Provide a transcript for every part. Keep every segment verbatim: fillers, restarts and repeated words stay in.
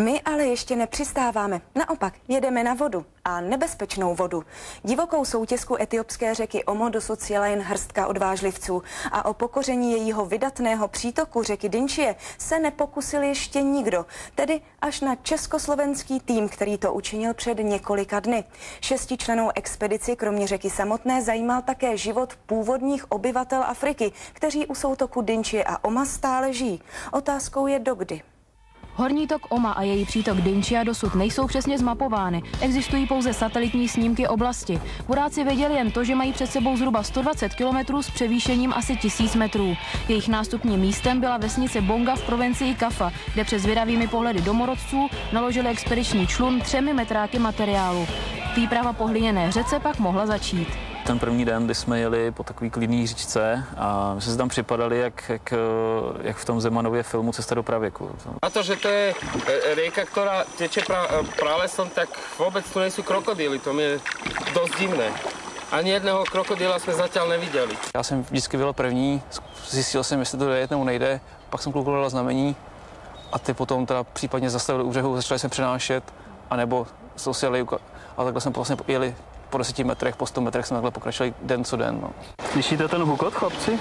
My ale ještě nepřistáváme. Naopak, jedeme na vodu. A nebezpečnou vodu. Divokou soutěsku etiopské řeky Omo dosud sjela jen hrstka odvážlivců. A o pokoření jejího vydatného přítoku řeky Dinčie se nepokusil ještě nikdo. Tedy až na československý tým, který to učinil před několika dny. Šestičlennou expedici kromě řeky samotné zajímal také život původních obyvatel Afriky, kteří u soutoku Dinčie a Oma stále žijí. Otázkou je dokdy. Horní tok Oma a její přítok Dinčia dosud nejsou přesně zmapovány. Existují pouze satelitní snímky oblasti. Vodáci věděli jen to, že mají před sebou zhruba sto dvacet kilometrů s převýšením asi tisíc metrů. Jejich nástupním místem byla vesnice Bonga v provincii Kafa, kde přes zvědavými pohledy domorodců naložili expediční člun třemi metráky materiálu. Výprava po hliněné řece pak mohla začít. Ten první den, kdy jsme jeli po takový klidný říčce a my jsme si tam připadali, jak, jak, jak v tom Zemanově filmu Cesta do pravěku. A to, že to je rieka, která teče pralesom, tak vůbec tu nejsou krokodýly, to mi je dost divné. Ani jedného krokodýla jsme zatím neviděli. Já jsem vždycky byl první, zjistil jsem, jestli to jde nebo nejde, pak jsem koukal na znamení a ty potom teda případně zastavili u břehu, začali jsme přenášet, anebo jsou si jeli, a takhle jsme vlastně jeli po deseti metrech, po sto metrech jsme takhle pokračovali den co den. No. Slyšíte ten hukot, chlapci?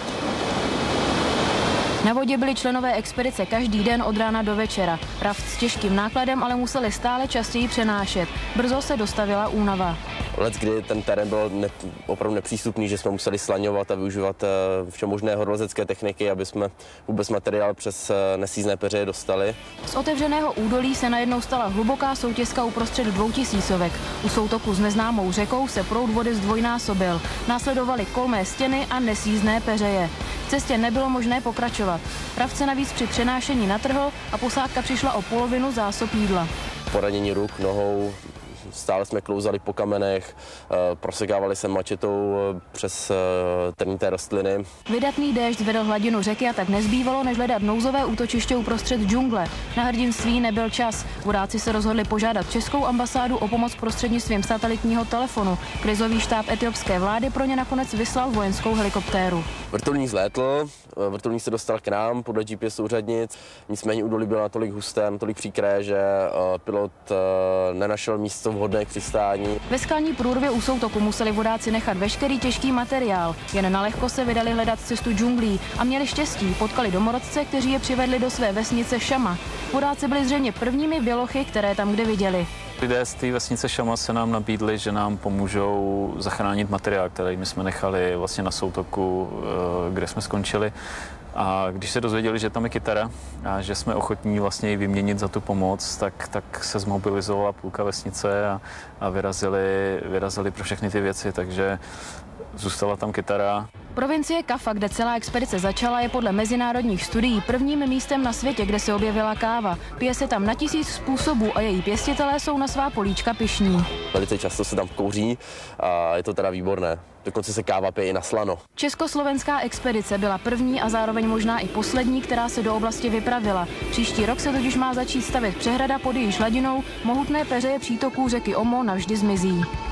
Na vodě byli členové expedice každý den od rána do večera. Raft s těžkým nákladem ale museli stále častěji přenášet. Brzo se dostavila únava. Let, kdy ten terén byl ne, opravdu nepřístupný, že jsme museli slaňovat a využívat vše možné horolezecké techniky, aby jsme vůbec materiál přes nesízné peřeje dostali. Z otevřeného údolí se najednou stala hluboká soutěska uprostřed dvoutisícovek. U soutoku s neznámou řekou se proud vody zdvojnásobil. Následovaly kolmé stěny a nesízné peřeje. V cestě nebylo možné pokračovat. Raft se navíc při přenášení natrhl a posádka přišla o polovinu zásob jídla. Poranění ruk, nohou, stále jsme klouzali po kamenech, prosekávali se mačetou přes trnité rostliny. Vydatný déšť zvedl hladinu řeky a tak nezbývalo, než hledat nouzové útočiště uprostřed džungle. Na hrdinství nebyl čas. Vodáci se rozhodli požádat českou ambasádu o pomoc prostřednictvím satelitního telefonu. Krizový štáb etiopské vlády pro ně nakonec vyslal vojenskou helikoptéru. Vrtulník zlétl, vrtulník se dostal k nám podle G P S úřadnic, nicméně údolí bylo natolik husté, natolik příkré, že pilot nenašel místo vhodné k přistání. Ve skalní průrvě u soutoku museli vodáci nechat veškerý těžký materiál. Jen nalehko se vydali hledat cestu džunglí a měli štěstí, potkali domorodce, kteří je přivedli do své vesnice Šama. Vodáci byli zřejmě prvními bělochy, které tam kde viděli. Lidé z té vesnice Šama se nám nabídli, že nám pomůžou zachránit materiál, který my jsme nechali vlastně na soutoku, kde jsme skončili. A když se dozvěděli, že tam je kytara a že jsme ochotní vlastně ji vyměnit za tu pomoc, tak, tak se zmobilizovala půlka vesnice a, a vyrazili, vyrazili pro všechny ty věci, takže zůstala tam kytara. Provincie Kafa, kde celá expedice začala, je podle mezinárodních studií prvním místem na světě, kde se objevila káva. Pije se tam na tisíc způsobů a její pěstitelé jsou na svá políčka pyšní. Velice často se tam kouří a je to teda výborné. Dokonce se káva pije i na slano. Československá expedice byla první a zároveň možná i poslední, která se do oblasti vypravila. Příští rok se totiž má začít stavět přehrada, pod jejíž hladinou mohutné peřeje přítoků řeky Omo navždy zmizí.